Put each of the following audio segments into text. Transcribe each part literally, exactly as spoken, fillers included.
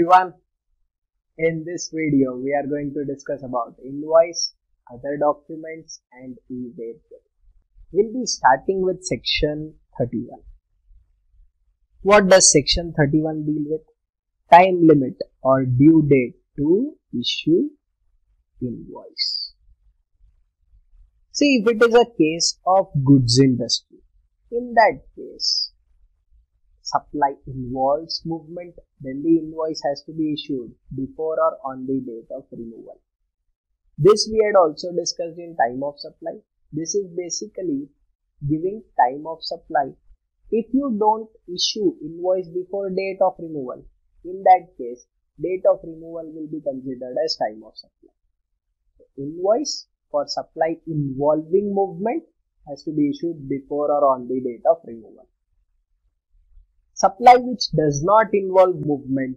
everyone. In this video, we are going to discuss about invoice, other documents and e-way bill. We'll be starting with section thirty-one. What does section thirty-one deal with? Time limit or due date to issue invoice. See, if it is a case of goods industry, in that case, supply involves movement, then the invoice has to be issued before or on the date of removal. This we had also discussed in time of supply. This is basically giving time of supply. If you don't issue invoice before date of removal, in that case, date of removal will be considered as time of supply. Invoice for supply involving movement has to be issued before or on the date of removal. Supply which does not involve movement,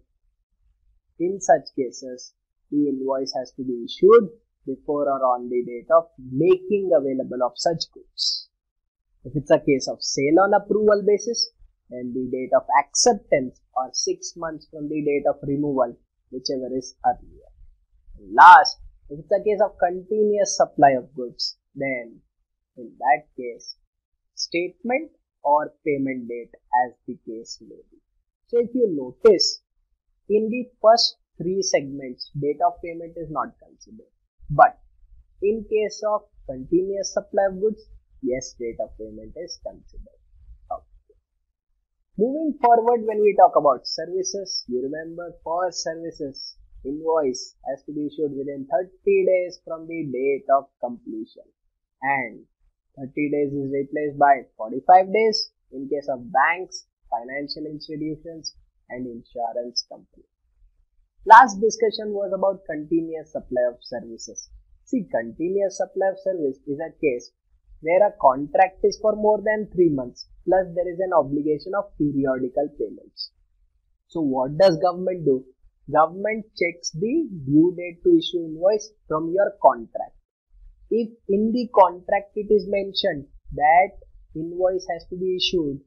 in such cases, the invoice has to be issued before or on the date of making available of such goods. If it's a case of sale on approval basis, then the date of acceptance or six months from the date of removal, whichever is earlier. And last, if it's a case of continuous supply of goods, then in that case, statement or payment date as the case may be. So if you notice, in the first three segments, date of payment is not considered. But in case of continuous supply of goods, yes, date of payment is considered. Okay. Moving forward, when we talk about services, you remember for services, invoice has to be issued within thirty days from the date of completion. And thirty days is replaced by forty-five days in case of banks, financial institutions and insurance companies. Last discussion was about continuous supply of services. See, continuous supply of service is a case where a contract is for more than three months plus there is an obligation of periodical payments. So what does government do? Government checks the due date to issue invoice from your contract. If in the contract it is mentioned that invoice has to be issued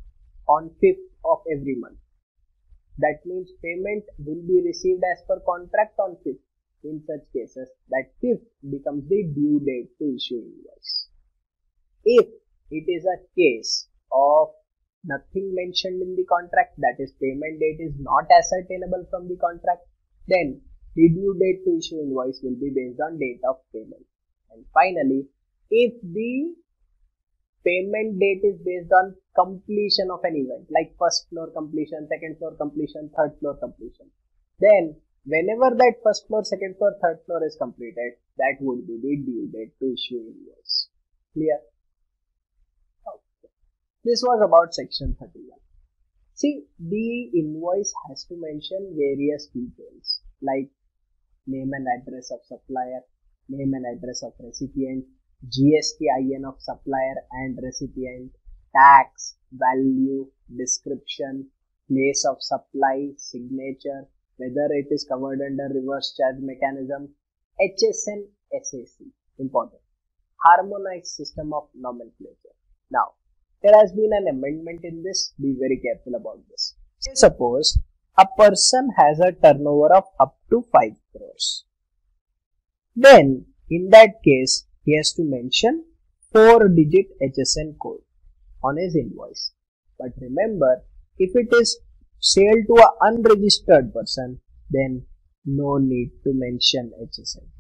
on fifth of every month, that means payment will be received as per contract on fifth. In such cases, that fifth becomes the due date to issue invoice. If it is a case of nothing mentioned in the contract, that is payment date is not ascertainable from the contract, then the due date to issue invoice will be based on date of payment. And finally, if the payment date is based on completion of an event, like first floor completion, second floor completion, third floor completion, then whenever that first floor, second floor, third floor is completed, that would be the due date to issue invoice. Clear? Okay. This was about section thirty-one. See, the invoice has to mention various details like name and address of supplier, name and address of recipient, G S T I N of supplier and recipient, tax, value, description, place of supply, signature, whether it is covered under reverse charge mechanism, H S N S A C, important, harmonized system of nomenclature. Now, there has been an amendment in this, be very careful about this. Say suppose a person has a turnover of up to five crores. Then, in that case, he has to mention four digit H S N code on his invoice. But remember, if it is sale to an unregistered person, then no need to mention H S N.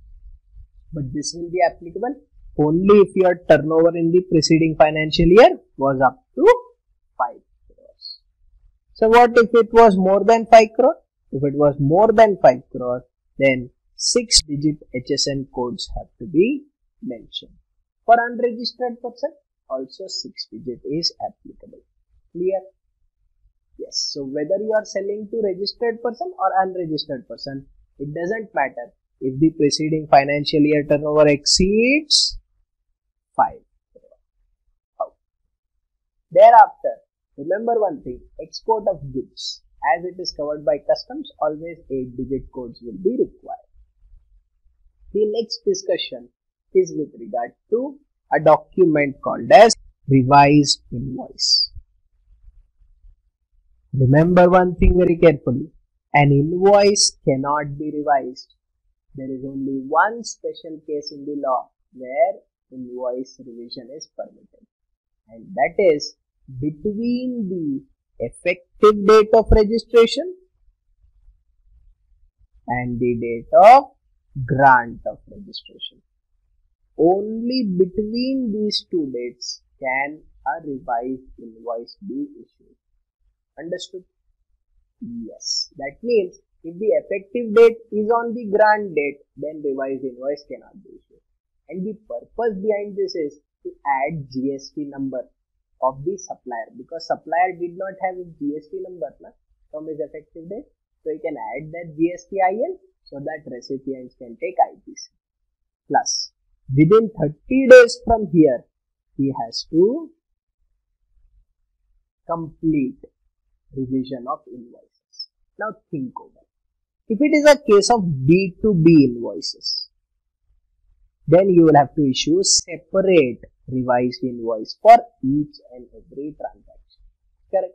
But this will be applicable only if your turnover in the preceding financial year was up to five crores. So what if it was more than five crore? If it was more than five crore, then six digit H S N codes have to be mentioned. For unregistered person, also six digit is applicable. Clear? Yes. So whether you are selling to registered person or unregistered person, it doesn't matter if the preceding financial year turnover exceeds five crore. Okay. Thereafter, remember one thing, export of goods, as it is covered by customs, always eight digit codes will be required. The next discussion is with regard to a document called as revised invoice. Remember one thing very carefully. An invoice cannot be revised. There is only one special case in the law where invoice revision is permitted, and that is between the effective date of registration and the date of grant of registration. Only between these two dates can a revised invoice be issued. Understood? Yes. That means if the effective date is on the grant date, then revised invoice cannot be issued. And the purpose behind this is to add G S T number of the supplier, because supplier did not have his G S T number na, from his effective date. So you can add that G S T I N so that recipients can take I T C. Plus, within thirty days from here, he has to complete revision of invoices. Now think over. If it is a case of B two B invoices, then you will have to issue separate revised invoice for each and every transaction. Correct?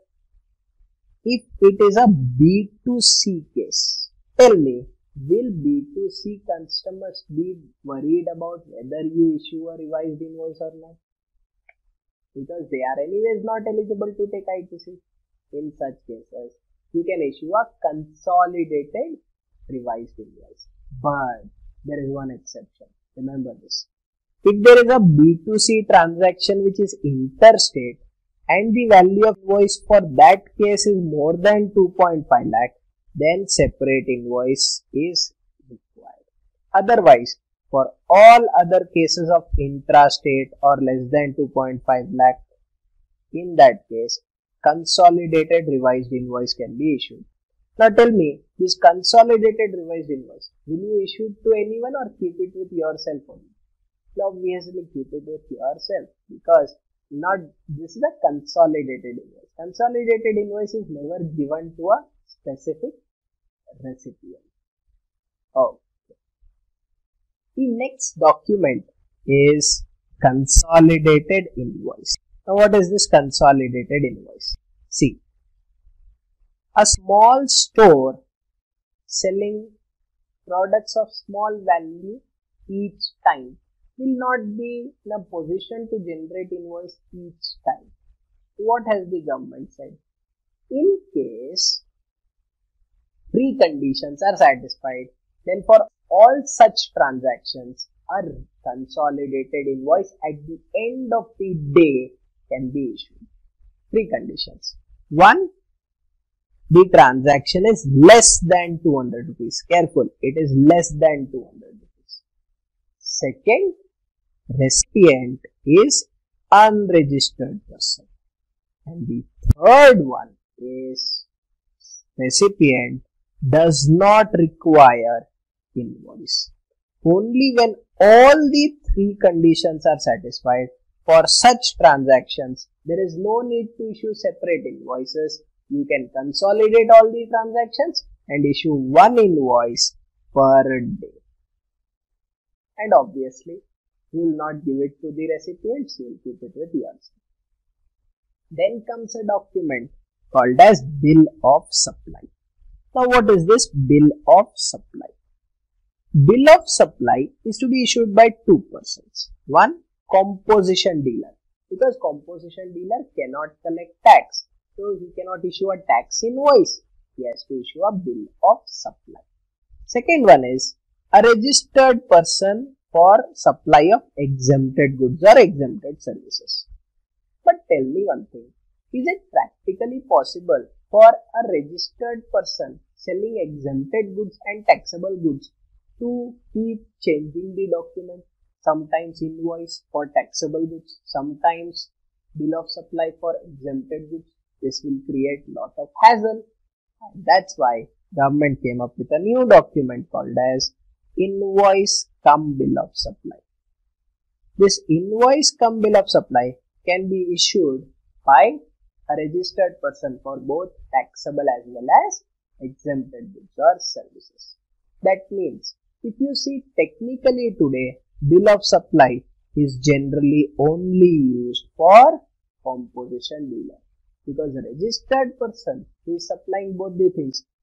If it is a B two C case, tell me, will B two C customers be worried about whether you issue a revised invoice or not? Because they are anyways not eligible to take I T C. In such cases, you can issue a consolidated revised invoice. But there is one exception. Remember this. If there is a B two C transaction which is interstate and the value of invoice for that case is more than two point five lakh, then separate invoice is required. Otherwise, for all other cases of intrastate or less than two point five lakh, in that case, consolidated revised invoice can be issued. Now tell me, this consolidated revised invoice, will you issue it to anyone or keep it with yourself only? Now obviously keep it with yourself, because not this is a consolidated invoice. Consolidated invoice is never given to a specific recipient. Okay. The next document is consolidated invoice. Now what is this consolidated invoice? See, a small store selling products of small value each time will not be in a position to generate invoice each time. What has the government said? In case preconditions are satisfied, then for all such transactions, a consolidated invoice at the end of the day can be issued. Preconditions. One, the transaction is less than two hundred rupees. Careful, it is less than two hundred rupees. Second, recipient is unregistered person. And the third one is recipient does not require invoice. Only when all the three conditions are satisfied, for such transactions, there is no need to issue separate invoices. You can consolidate all the transactions and issue one invoice per day. And obviously, you will not give it to the recipients, you will keep it with yourself. Then comes a document called as Bill of Supply. Now what is this Bill of Supply? Bill of Supply is to be issued by two persons. One, composition dealer, because composition dealer cannot collect tax, so he cannot issue a tax invoice. He has to issue a bill of supply. Second one is a registered person for supply of exempted goods or exempted services. But tell me one thing, is it practically possible for a registered person selling exempted goods and taxable goods to keep changing the document? Sometimes invoice for taxable goods, sometimes bill of supply for exempted goods. This will create lot of hassle, and that's why government came up with a new document called as invoice cum bill of supply. This invoice cum bill of supply can be issued by a registered person for both taxable as well as exempted goods or services. That means if you see technically today, bill of supply is generally only used for composition dealer, because a registered person who is supplying both the things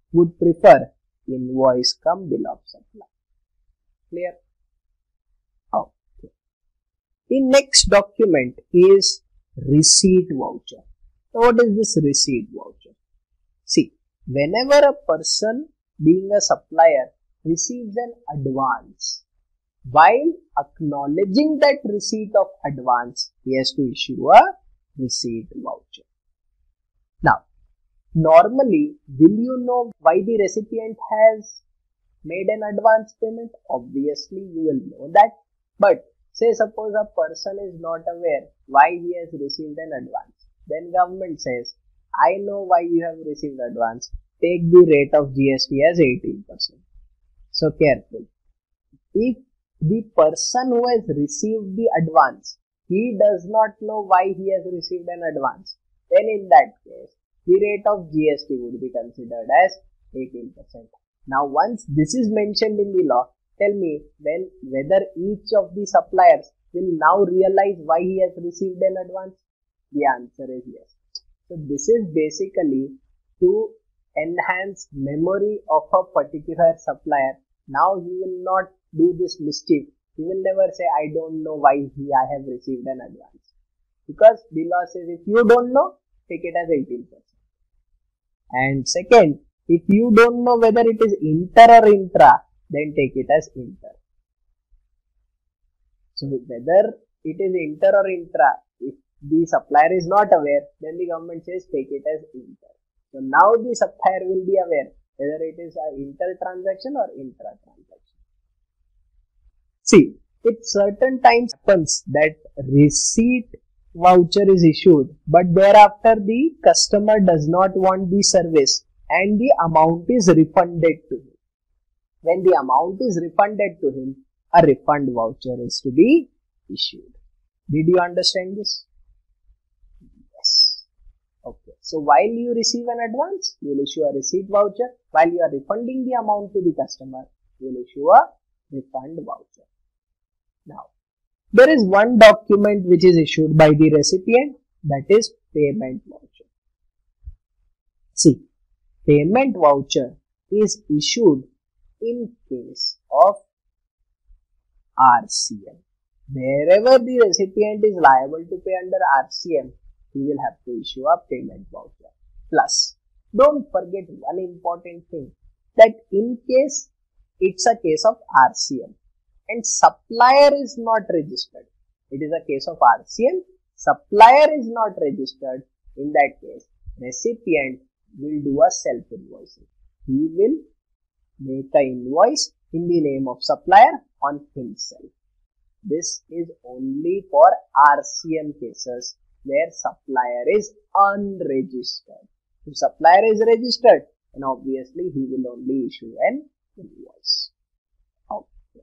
would prefer invoice come bill of supply. Clear? Okay. The next document is receipt voucher. Now, what is this receipt voucher? See, whenever a person being a supplier receives an advance, while acknowledging that receipt of advance, he has to issue a receipt voucher. Now, normally, will you know why the recipient has made an advance payment? Obviously, you will know that. But say suppose a person is not aware why he has received an advance. Then government says, I know why you have received advance. Take the rate of G S T as eighteen percent. So careful. If the person who has received the advance, he does not know why he has received an advance, then in that case, the rate of G S T would be considered as eighteen percent. Now once this is mentioned in the law, tell me when whether each of the suppliers will now realize why he has received an advance? The answer is yes. So this is basically to enhance memory of a particular supplier. Now he will not do this mischief. He will never say, I don't know why he, I have received an advance. Because the law says if you don't know, take it as eighteen percent. And second, if you don't know whether it is inter or intra, then take it as inter. So whether it is inter or intra, if the supplier is not aware, then the government says take it as inter. So now the supplier will be aware whether it is an inter transaction or intra transaction. See, it certain times happens that receipt voucher is issued, but thereafter the customer does not want the service and the amount is refunded to him. When the amount is refunded to him, a refund voucher is to be issued. Did you understand this? Yes. Okay. So while you receive an advance, you will issue a receipt voucher. While you are refunding the amount to the customer, you will issue a refund voucher. Now, there is one document which is issued by the recipient, that is payment voucher. See, payment voucher is issued in case of R C M. Wherever the recipient is liable to pay under R C M, he will have to issue a payment voucher. Plus, don't forget one important thing, that in case it's a case of R C M and supplier is not registered, it is a case of R C M, supplier is not registered, in that case, recipient will do a self-invoicing. He will make an invoice in the name of supplier on himself. This is only for R C M cases where supplier is unregistered. If supplier is registered, then obviously he will only issue an invoice. Okay.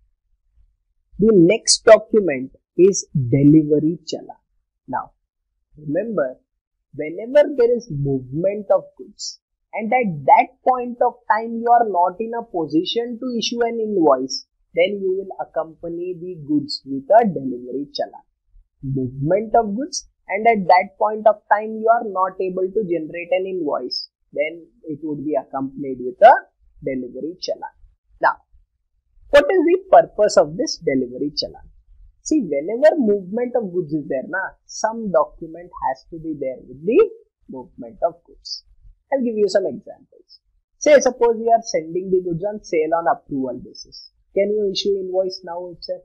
The next document is delivery challan. Now, remember, whenever there is movement of goods and at that point of time you are not in a position to issue an invoice, then you will accompany the goods with a delivery challan. Movement of goods and at that point of time you are not able to generate an invoice, then it would be accompanied with a delivery challan. Now, what is the purpose of this delivery challan? See, whenever movement of goods is there, na, some document has to be there with the movement of goods. I'll give you some examples. Say, suppose we are sending the goods on sale on approval basis. Can you issue invoice now itself?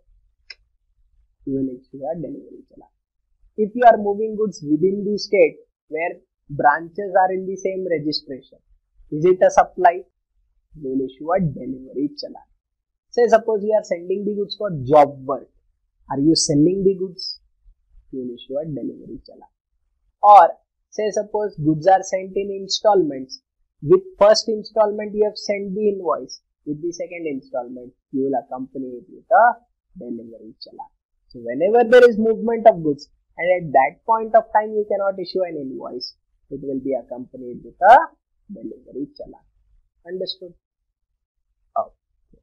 You will issue a delivery challan. If you are moving goods within the state where branches are in the same registration, is it a supply? You will issue a delivery challan. Say, suppose you are sending the goods for job work. Are you selling the goods? You will issue a delivery challan. Or say, suppose goods are sent in installments. With first installment you have sent the invoice. With the second installment, you will accompany it with a delivery challan. So whenever there is movement of goods and at that point of time you cannot issue an invoice, it will be accompanied with a delivery challan. Understood? Okay.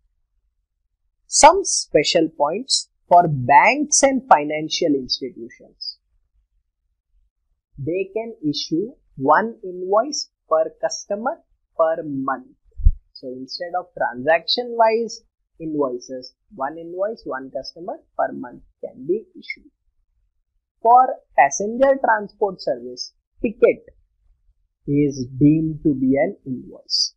Some special points for banks and financial institutions. They can issue one invoice per customer per month. So instead of transaction wise invoices, one invoice, one customer per month can be issued. For passenger transport service, ticket is deemed to be an invoice.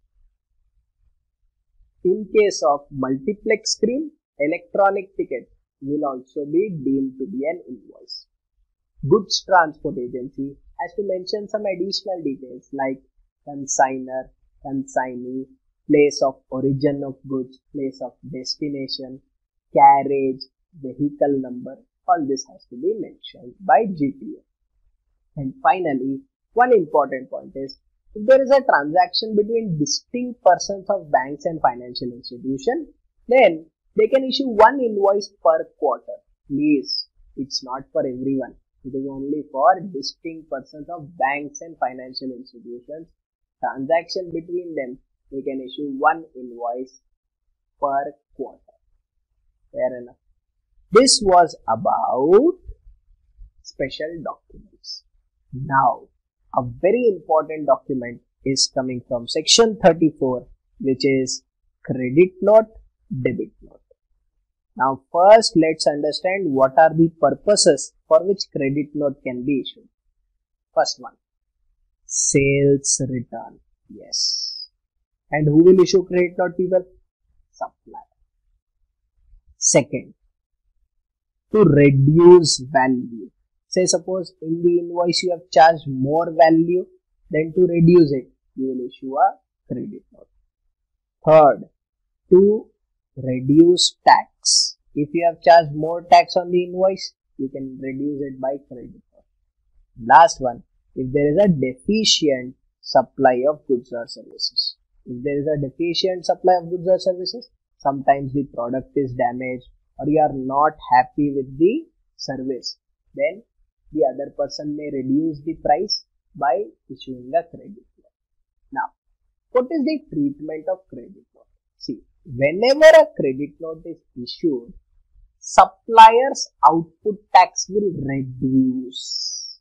In case of multiplex screen, electronic ticket will also be deemed to be an invoice. Goods transport agency has to mention some additional details like consignor, consignee, place of origin of goods, place of destination, carriage, vehicle number. All this has to be mentioned by G T A. And finally, one important point is, if there is a transaction between distinct persons of banks and financial institutions, then they can issue one invoice per quarter. Please, it's not for everyone. It is only for distinct persons of banks and financial institutions. Transaction between them, they can issue one invoice per quarter. Fair enough. This was about special documents. Now, a very important document is coming from section thirty-four, which is credit note, debit note. Now first let's understand what are the purposes for which credit note can be issued. First one, sales return. Yes. And who will issue credit note, people? Supplier. Second, to reduce value. Say suppose in the invoice you have charged more value, then to reduce it, you will issue a credit note. Third, to reduce tax. If you have charged more tax on the invoice, you can reduce it by credit note. Last one, if there is a deficient supply of goods or services. If there is a deficient supply of goods or services, sometimes the product is damaged or you are not happy with the service, then the other person may reduce the price by issuing a credit note. Now, what is the treatment of credit note? See, whenever a credit note is issued, supplier's output tax will reduce.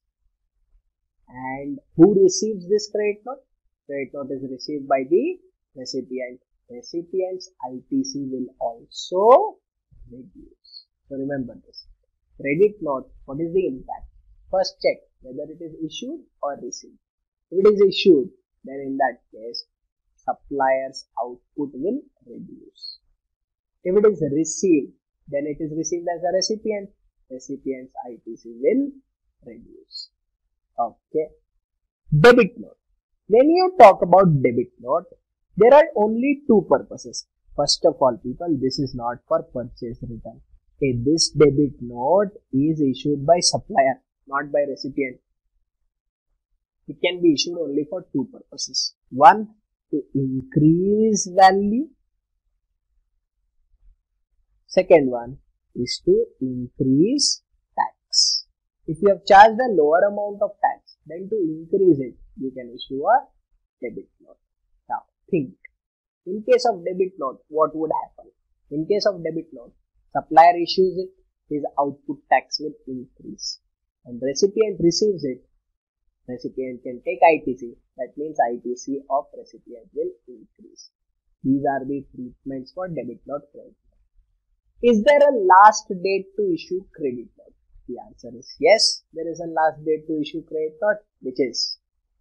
And who receives this credit note? Credit note is received by the recipient. Recipient's I T C will also reduce. So remember this. Credit note, what is the impact? First check whether it is issued or received. If it is issued, then in that case, supplier's output will reduce. If it is received, then it is received as a recipient. Recipient's I T C will reduce. Okay. Debit note. When you talk about debit note, there are only two purposes. First of all, people, this is not for purchase return. Okay, this debit note is issued by supplier, not by recipient. It can be issued only for two purposes. One, to increase value. Second one is to increase tax. If you have charged a lower amount of tax, then to increase it, you can issue a debit note. Now, think. In case of debit note, what would happen? In case of debit note, supplier issues it, his output tax will increase. And recipient receives it, recipient can take I T C. That means I T C of recipient will increase. These are the treatments for debit note, credit note. Is there a last date to issue credit note? The answer is yes, there is a last date to issue credit note, which is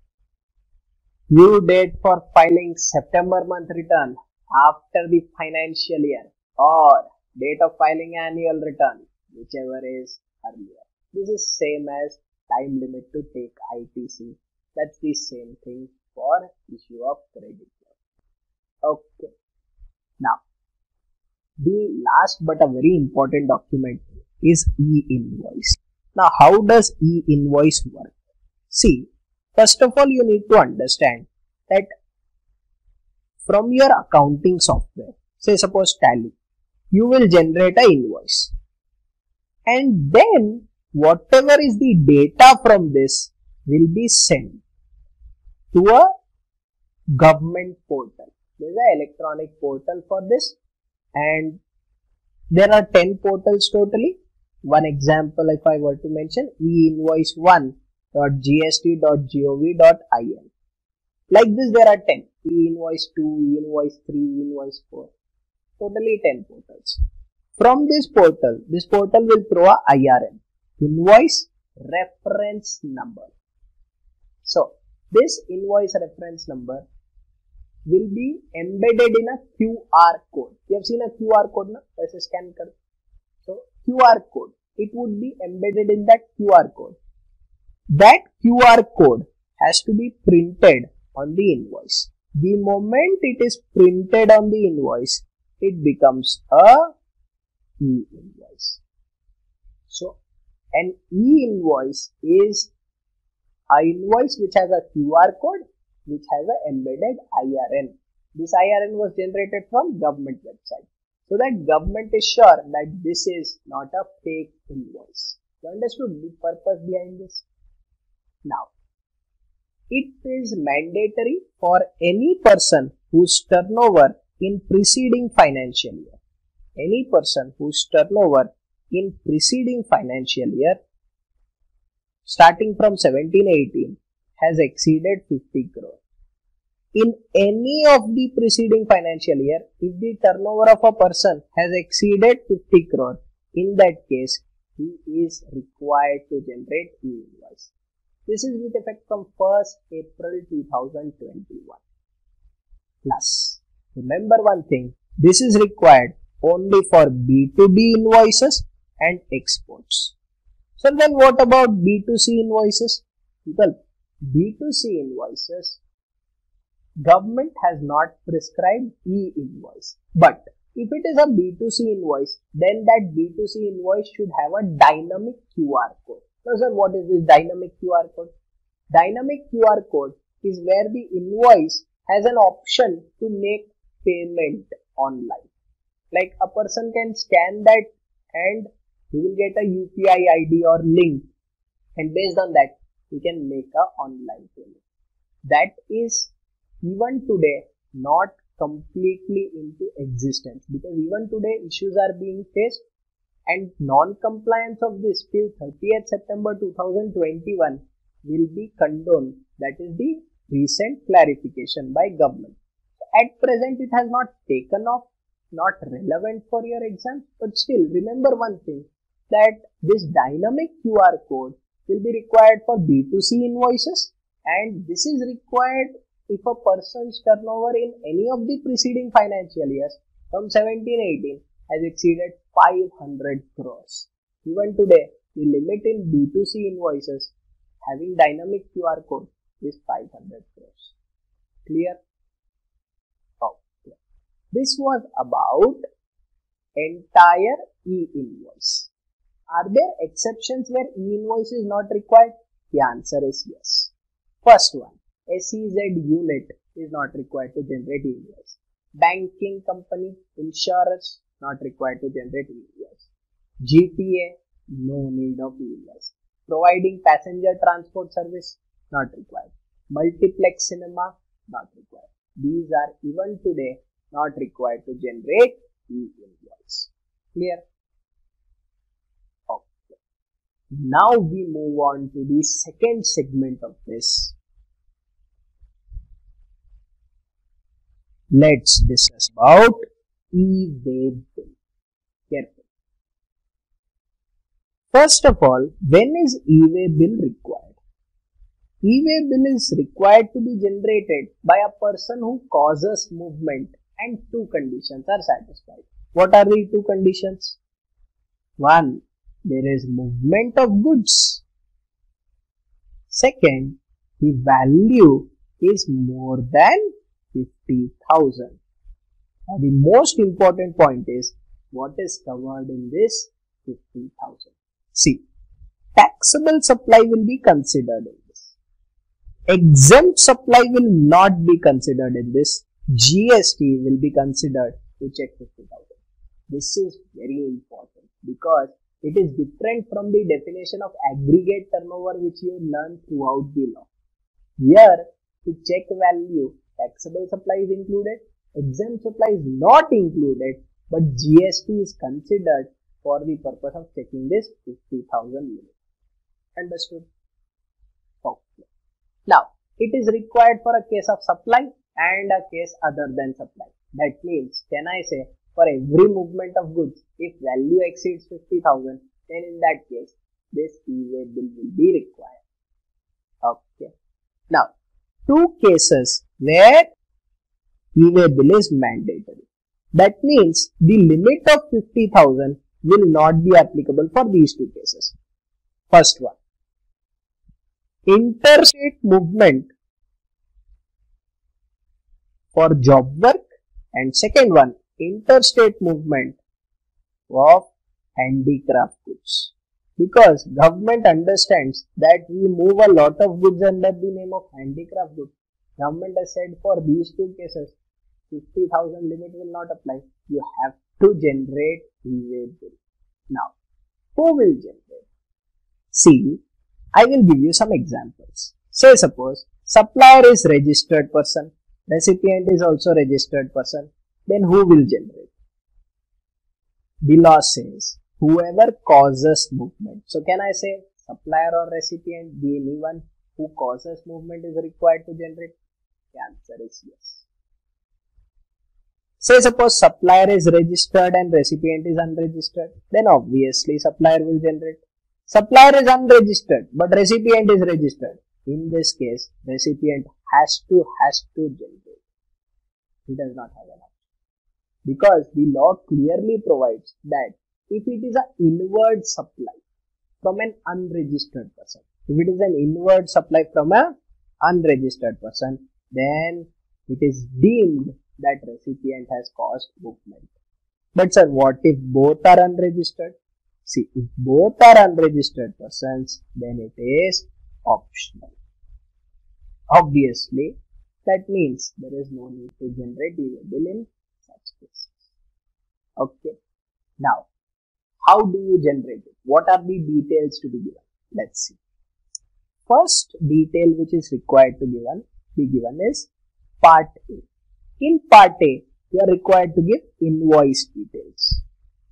due date for filing September month return after the financial year, or date of filing annual return, whichever is earlier. This is same as time limit to take I T C. That's the same thing for issue of credit note. Okay. Now, the last but a very important document is e-invoice. Now, how does e-invoice work? See, first of all, you need to understand that from your accounting software, say suppose Tally, you will generate an invoice. And then whatever is the data from this will be sent to a government portal. There is an electronic portal for this, and there are ten portals totally. One example, if I were to mention, e invoice one dot g s t dot gov dot in. Like this there are ten. E-invoice two, E-invoice three, E-invoice four. Totally ten portals. From this portal, this portal will throw a I R N, invoice reference number. So, this invoice reference number will be embedded in a Q R code. You have seen a Q R code now? Let's scan code. So, Q R code. It would be embedded in that Q R code. That Q R code has to be printed on the invoice. The moment it is printed on the invoice, it becomes a e-invoice. So, an e-invoice is an invoice which has a Q R code, which has an embedded I R N. This I R N was generated from government website. So that government is sure that this is not a fake invoice. You understood the purpose behind this? Now, it is mandatory for any person whose turnover in preceding financial year, any person whose turnover in preceding financial year starting from seventeen eighteen has exceeded fifty crore. In any of the preceding financial year, if the turnover of a person has exceeded fifty crore, in that case, he is required to generate e-invoice. This is with effect from first April two thousand twenty-one. Plus, remember one thing, this is required only for B two B invoices and exports. So then what about B two C invoices? People, B two C invoices, government has not prescribed e-invoice. But if it is a B two C invoice, then that B two C invoice should have a dynamic Q R code. Now sir, what is this dynamic Q R code? Dynamic Q R code is where the invoice has an option to make payment online. Like a person can scan that and he will get a U P I I D or link, and based on that he can make a online payment. That is even today not completely into existence, because even today issues are being faced and non-compliance of this till thirtieth September two thousand twenty-one will be condoned. That is the recent clarification by government. At present it has not taken off, not relevant for your exam, but still remember one thing, that this dynamic Q R code will be required for B two C invoices, and this is required if a person's turnover in any of the preceding financial years from seventeen eighteen has exceeded five hundred crores. Even today, the limit in B two C invoices having dynamic Q R code is five hundred crores. Clear? Okay. This was about entire e-invoice. Are there exceptions where e-invoice is not required? The answer is yes. First one, S E Z unit is not required to generate e-invoice. Banking company, insurance, not required to generate e-invoice. G T A, no need of e-invoice. Providing passenger transport service, not required. Multiplex cinema, not required. These are even today not required to generate e-invoice. Clear? Okay. Now we move on to the second segment of this. Let's discuss about e-way bill. Careful. First of all, when is e-way bill required? E-way bill is required to be generated by a person who causes movement and two conditions are satisfied. What are the two conditions? One, there is movement of goods. Second, the value is more than fifty thousand. Now the most important point is what is covered in this fifty thousand. See, taxable supply will be considered in this. Exempt supply will not be considered in this. G S T will be considered to check fifty thousand. This is very important because it is different from the definition of aggregate turnover which you learn throughout the law. Here, to check value, taxable supply is included, exempt supply is not included, but G S T is considered for the purpose of checking this fifty thousand limit. Understood? Okay. Now, it is required for a case of supply and a case other than supply. That means, can I say, for every movement of goods, if value exceeds fifty thousand, then in that case, this e-way bill will be required. Okay. Now, two cases where e-way bill is mandatory. That means the limit of fifty thousand will not be applicable for these two cases. First one, interstate movement for job work, and second one, interstate movement of handicraft goods. Because government understands that we move a lot of goods under the name of handicraft goods. Government has said for these two cases, fifty thousand limit will not apply. You have to generate e-way bill. Now, who will generate? See, I will give you some examples. Say suppose, supplier is registered person, recipient is also registered person, then who will generate? The law says, whoever causes movement. So can I say supplier or recipient, the anyone who causes movement is required to generate? The answer is yes. Say suppose supplier is registered and recipient is unregistered, then obviously supplier will generate. Supplier is unregistered but recipient is registered. In this case, recipient has to, has to generate. He does not have an option. Because the law clearly provides that if it is an inward supply from an unregistered person, if it is an inward supply from an unregistered person, then it is deemed that recipient has caused movement. But sir, what if both are unregistered? See, if both are unregistered persons, then it is optional. Obviously, that means there is no need to generate e-way bill in such cases. Okay. Now, how do you generate it? What are the details to be given? Let's see. First detail which is required to given, be given is part A. In part A, you are required to give invoice details.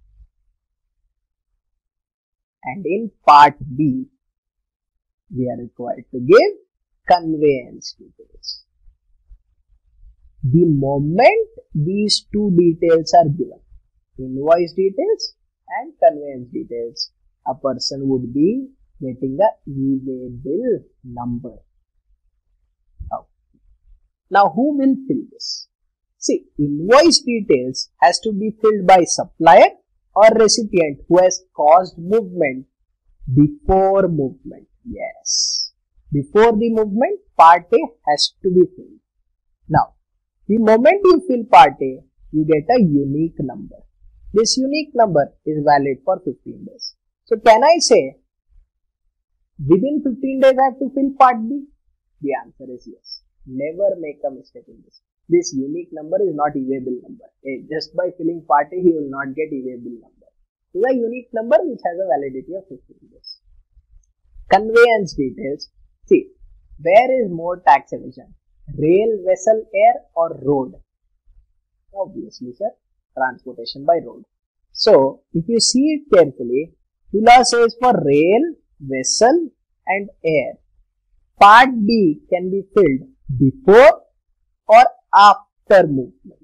And in part B, we are required to give conveyance details. The moment these two details are given, invoice details and conveyance details, a person would be getting a e-way bill number. Okay. Now, who will fill this? See, invoice details has to be filled by supplier or recipient who has caused movement before movement. Yes. Before the movement, part A has to be filled. Now, the moment you fill part A, you get a unique number. This unique number is valid for fifteen days. So, can I say within fifteen days I have to fill part B? The answer is yes. Never make a mistake in this. This unique number is not e-way bill number. Just by filling part A, he will not get e-way bill number. It is a unique number which has a validity of fifteen days. Conveyance details. See, where is more tax evasion? Rail, vessel, air or road? Obviously, sir, transportation by road. So, if you see it carefully, the law says for rail, vessel and air, part B can be filled before or after movement.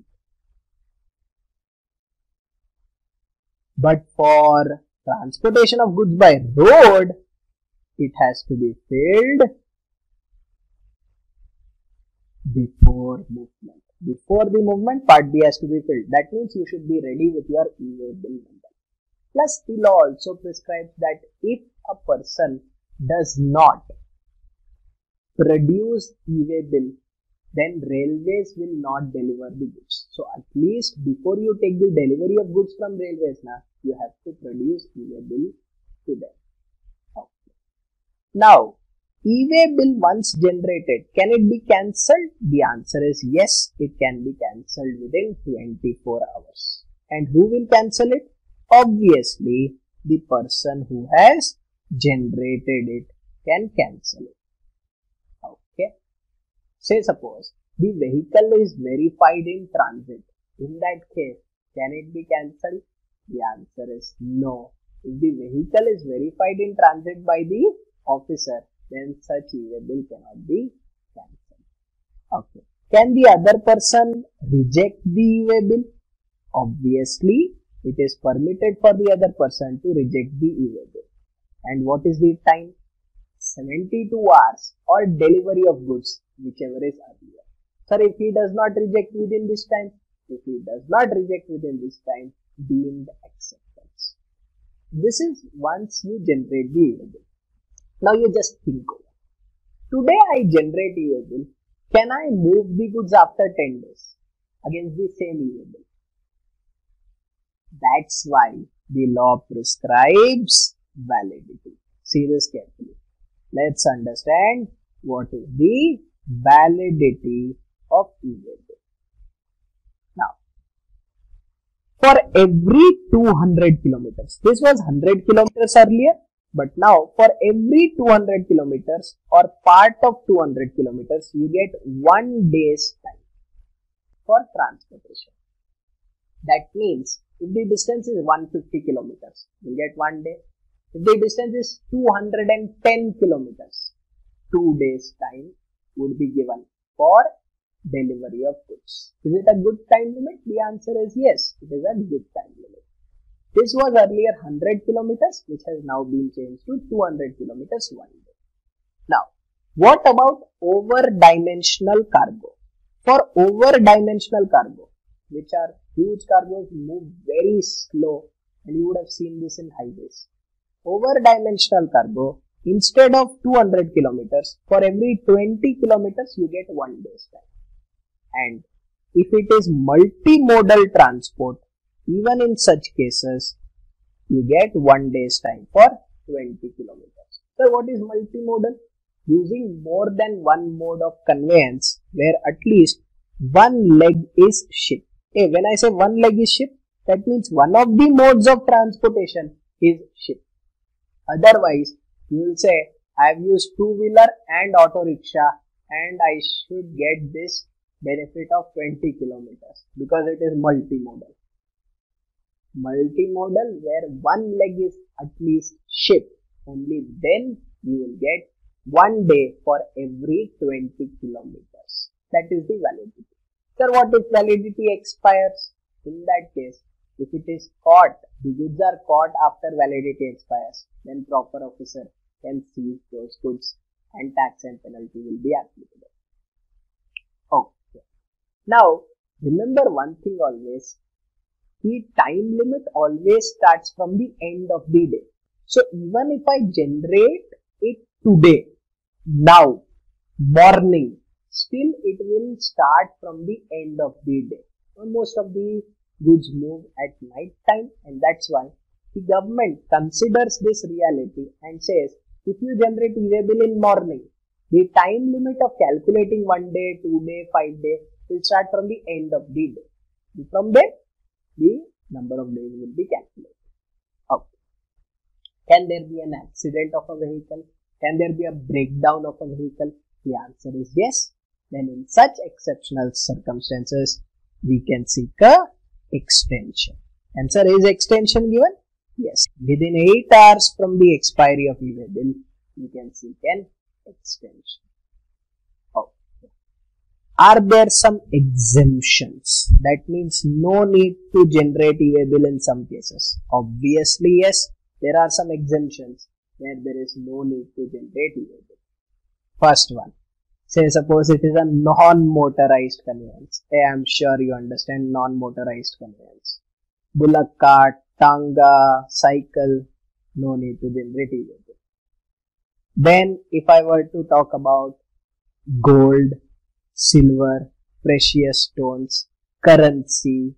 But for transportation of goods by road, it has to be filled before movement. Before the movement, part B has to be filled. That means you should be ready with your e-way bill number. Plus, the law also prescribes that if a person does not produce e-way bill, then railways will not deliver the goods. So, at least before you take the delivery of goods from railways, now you have to produce e-way bill to them. Okay. Now, e-way bill once generated, can it be cancelled? The answer is yes, it can be cancelled within twenty-four hours. And who will cancel it? Obviously, the person who has generated it can cancel it. Okay. Say suppose the vehicle is verified in transit. In that case, can it be cancelled? The answer is no. If the vehicle is verified in transit by the officer, then such e-way bill cannot be cancelled. Okay. Can the other person reject the e-way bill? Obviously, it is permitted for the other person to reject the e-way bill. And what is the time? seventy-two hours or delivery of goods, whichever is earlier. Sir, if he does not reject within this time, if he does not reject within this time, deemed acceptance. This is once you generate the e-way bill. Now you just think over. Today I generate e-way bill. Can I move the goods after ten days against the same e-way bill? That's why the law prescribes validity. See this carefully. Let's understand what is the validity of e-way bill. Now, for every two hundred kilometers, this was one hundred kilometers earlier, but now for every two hundred kilometers or part of two hundred kilometers, you get one day's time for transportation. That means if the distance is one hundred fifty kilometers, you get one day. If the distance is two hundred ten kilometers, two days time would be given for delivery of goods. Is it a good time limit? The answer is yes, it is a good time limit. This was earlier one hundred kilometers, which has now been changed to two hundred kilometers one day. Now, what about over-dimensional cargo? For over-dimensional cargo, which are huge cargoes, move very slow, and you would have seen this in highways. Over-dimensional cargo, instead of two hundred kilometers, for every twenty kilometers you get one day's time. And if it is multimodal transport, even in such cases, you get one day's time for twenty kilometers. So what is multimodal? Using more than one mode of conveyance where at least one leg is shipped. Hey, when I say one leg is shipped, that means one of the modes of transportation is shipped. Otherwise, you will say, I have used two-wheeler and auto rickshaw and I should get this benefit of twenty kilometers because it is multimodal. Multimodal where one leg is at least shipped, only then you will get one day for every twenty kilometers. That is the validity. Sir, what if validity expires? In that case, if it is caught, the goods are caught after validity expires, then proper officer can seize those goods and tax and penalty will be applicable. Okay. Now, remember one thing always, the time limit always starts from the end of the day. So, even if I generate it today, now, morning, still it will start from the end of the day. Most of the goods move at night time, and that's why the government considers this reality and says, if you generate e-way bill in morning, the time limit of calculating one day, two day, five day will start from the end of the day. From there, the number of days will be calculated. Okay. Can there be an accident of a vehicle? Can there be a breakdown of a vehicle? The answer is yes. Then in such exceptional circumstances, we can seek a extension. Answer is extension given? Yes. Within eight hours from the expiry of e-way bill, you can seek an extension. Okay. Are there some exemptions? That means no need to generate e-way bill in some cases. Obviously, yes, there are some exemptions where there is no need to generate e-way bill. First one. Say suppose it is a non-motorized conveyance. I am sure you understand non-motorized conveyance. Bullock cart, tanga, cycle, no need to generate e-way bill. Then if I were to talk about gold, silver, precious stones, currency,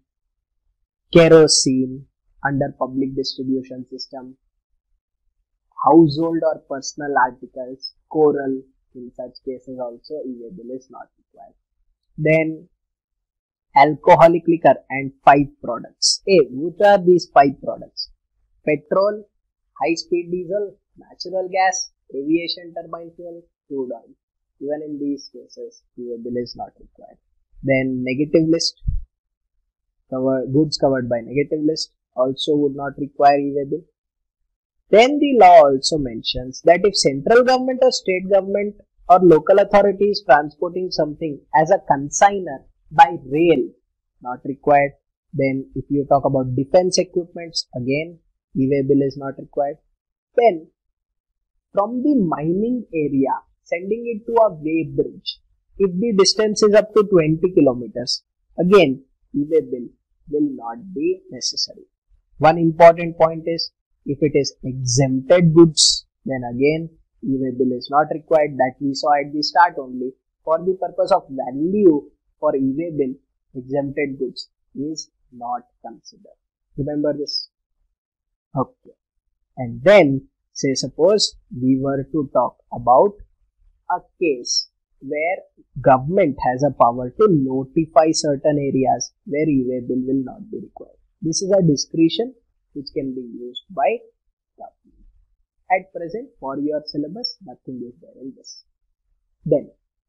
kerosene under public distribution system, household or personal articles, coral, in such cases also e-way bill is not required. Then alcoholic liquor and pipe products. Hey, which are these pipe products? Petrol, high speed diesel, natural gas, aviation turbine fuel, crude oil. Even in these cases, e-way bill is not required. Then negative list, cover, goods covered by negative list also would not require e-way bill. Then the law also mentions that if central government or state government or local authority is transporting something as a consignor by rail, not required. Then if you talk about defense equipments, again e-way bill is not required. Then from the mining area, sending it to a way bridge, if the distance is up to twenty kilometers, again e-way bill will not be necessary. One important point is, if it is exempted goods, then again e-way bill is not required. That we saw at the start only. For the purpose of value for e-way bill, exempted goods is not considered. Remember this? Okay. And then, say suppose we were to talk about a case where government has a power to notify certain areas where e-way bill will not be required. This is a discretion which can be used by government. At present, for your syllabus, nothing is there in this. Then,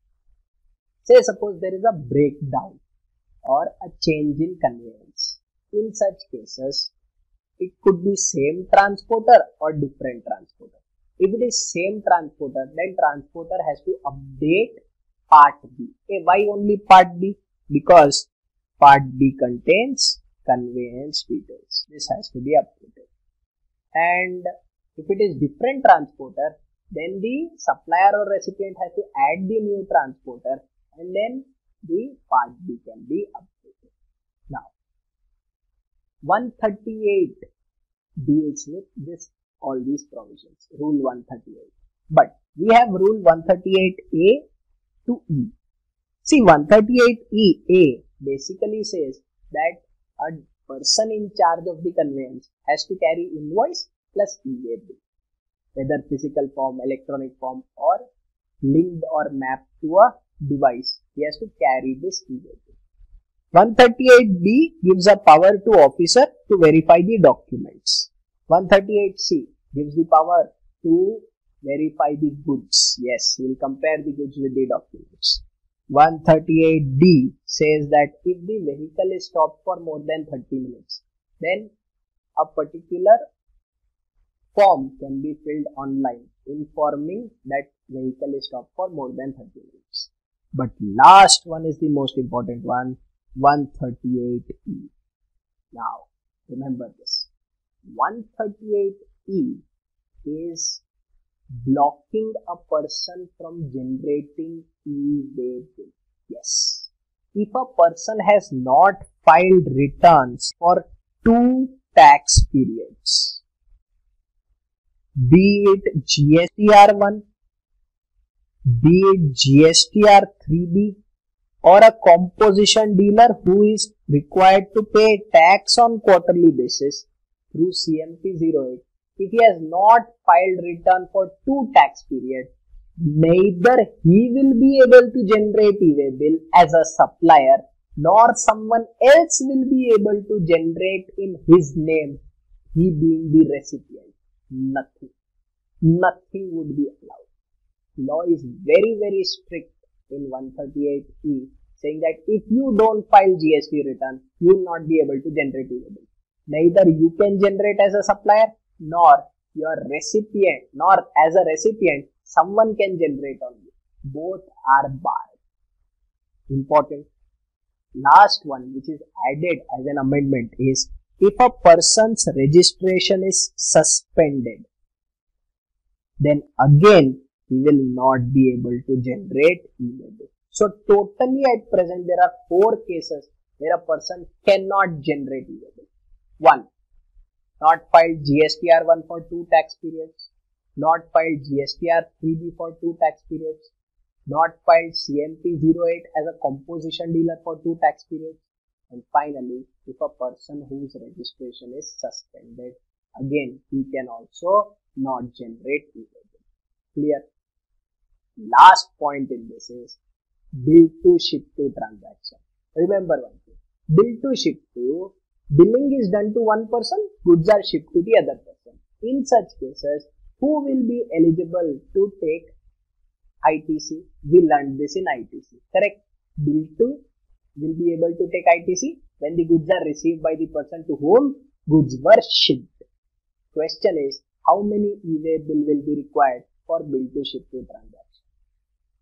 say suppose there is a breakdown or a change in conveyance. In such cases, it could be same transporter or different transporter. If it is same transporter, then transporter has to update part B. Okay, why only part B? Because part B contains conveyance details. This has to be updated. And if it is different transporter, then the supplier or recipient has to add the new transporter and then the part B can be updated. Now, one thirty-eight deals with this, all these provisions, rule one thirty-eight. But we have rule one thirty-eight A to E. See, one thirty-eight E A basically says that a person in charge of the conveyance has to carry invoice plus e-way bill, whether physical form, electronic form, or linked or mapped to a device. He has to carry this e-way bill. one thirty-eight B gives a power to officer to verify the documents. one thirty-eight C gives the power to verify the goods. Yes, he will compare the goods with the documents. one thirty-eight D says that if the vehicle is stopped for more than thirty minutes, then a particular form can be filled online informing that vehicle is stopped for more than thirty minutes. But last one is the most important one, one thirty-eight E. Now, remember this. one thirty-eight E is blocking a person from generating e-way bill. Yes. If a person has not filed returns for two tax periods, be it G S T R one, be it G S T R three B, or a composition dealer who is required to pay tax on quarterly basis through C M P zero eight, if he has not filed return for two tax periods, neither he will be able to generate e-way bill as a supplier, nor someone else will be able to generate in his name, he being the recipient. Nothing. Nothing would be allowed. Law is very, very strict in one thirty-eight E, saying that if you don't file G S T return, you will not be able to generate e-way bill. Neither you can generate as a supplier, nor your recipient, nor as a recipient, someone can generate on you. Both are barred. Important. Last one, which is added as an amendment, is if a person's registration is suspended, then again he will not be able to generate e-way bill. So totally at present there are four cases where a person cannot generate e-way bill. One, not filed G S T R one for two tax periods, not filed G S T R three B for two tax periods, not filed C M P zero eight as a composition dealer for two tax periods, and finally, if a person whose registration is suspended, again he can also not generate e-way bill. Clear? Last point in this is bill to ship to transaction. Remember one thing, bill to ship to, billing is done to one person, goods are shipped to the other person. In such cases, who will be eligible to take I T C? We learned this in I T C, correct? Bill to will be able to take I T C when the goods are received by the person to whom goods were shipped. Question is, how many e-way bill will be required for bill to ship to transaction?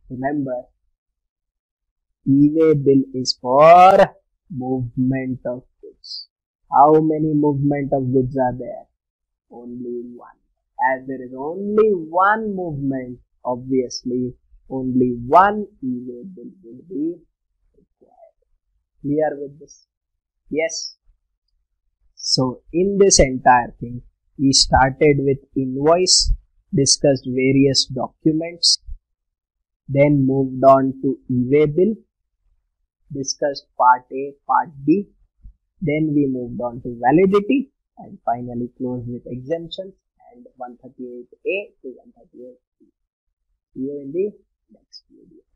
Remember, e-way bill is for movement of goods. How many movement of goods are there? Only one. As there is only one movement, obviously only one e-way bill will be required. Clear with this? Yes. So in this entire thing, we started with invoice, discussed various documents, then moved on to e-way bill, discussed part A, part B, then we moved on to validity, and finally closed with exemptions and one thirty-eight A to one thirty-eight B. See you in the next video.